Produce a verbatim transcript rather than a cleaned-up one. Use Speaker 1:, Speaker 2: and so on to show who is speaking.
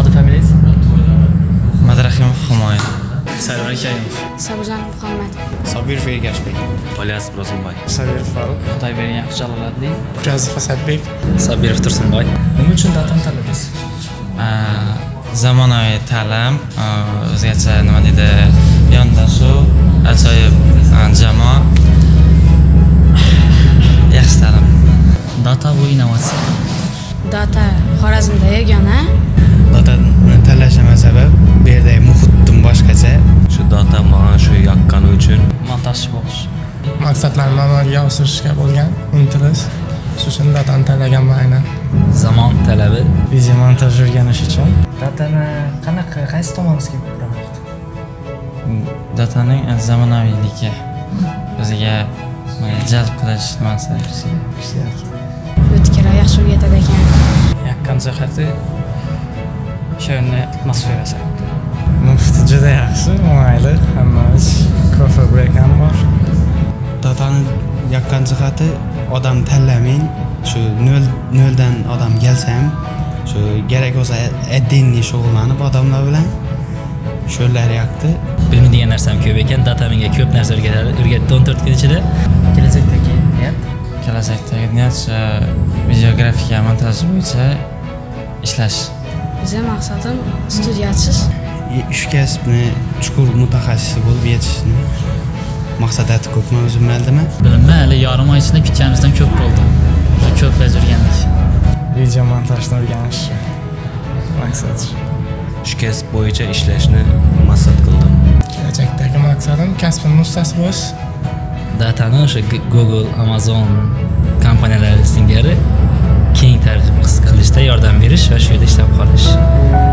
Speaker 1: Adı familiyas?
Speaker 2: Madrahimov Humoy.
Speaker 1: Sarvar Karimov.
Speaker 3: Sabirjon Muhammad.
Speaker 2: Sobirov Ergashbek.
Speaker 4: Ilyas Ro'zimboy.
Speaker 2: Sabirov Faruq.
Speaker 1: Xudoybergan Jaloliddin.
Speaker 2: Mujazzif Asadbek.
Speaker 4: Sabirov Tursunboy.
Speaker 1: Nima uchun datani tanladingiz?
Speaker 2: Zamonaviy ta'lim, o'zgacha nima deydi, yondashuv, ajoyib jamoa, yaxshi ta'lim.
Speaker 1: Data bu innovatsiya.
Speaker 3: Data Xorazmda yagona.
Speaker 2: Datani tanlashim sabab bu yerdagi muhitdan boshqacha.
Speaker 4: Shu data mana shu yoqqani uchun
Speaker 1: Montaj bo'lish.
Speaker 5: Maqsadlarni amalga oshirishga bo'lgan intilish. Shu uchun datani tanlaganman aynan.
Speaker 1: Zamon talabi.
Speaker 2: Video montaj o'rganish uchun.
Speaker 1: Datani qanaqa, qaysi tomoningizga ko'proq yoqdi?
Speaker 2: Dataning zamonaviyligi o'ziga jalb qilish nimasi kerak.
Speaker 3: O'tkir yaxshi o'rgatadi ekan.
Speaker 1: Yaqqan jihati shunday atmosferasi.
Speaker 2: Muhit juda yaxshi, mayli, hammamiz kofe break ham bor. Datani yaqqan jihati odam tanlamang, shu nol noldan odam kelsa ham shu kerak bo'lsa addinli shug'ullanib odamlar bilan shular yoqdi.
Speaker 4: bilmaydigan narsam ko'p ekan, data menga ko'p narsa o'rgatadi. O'rgatdi o'n to'rt kun ichida.
Speaker 1: Kelajakdagi niyat?
Speaker 2: Kelajakdagi niyat videografika montaj bo'yicha ishlash.
Speaker 3: Bizning maqsadim studiya ochish.
Speaker 2: Uch kasbni chuqur mutaxassisi bo'lib yetishni maqsadati ko'pmi o'zim bildimmi?
Speaker 1: Bilimni hali yarim oy ichida kutganimizdan ko'p bo'ldi. Ko'p vaz o'rgandik.
Speaker 2: Video montajni o'rganish maqsad.
Speaker 4: Shu kasb bo'yicha ishlashni maqsad qildim.
Speaker 5: Kelajakdagi maqsadim kasbning ustasi bo'lish.
Speaker 4: Datani o'sha Google, Amazon kompaniyalari singari keng targ'ib qilishda yordam berish va shu yerda ishlab qolish.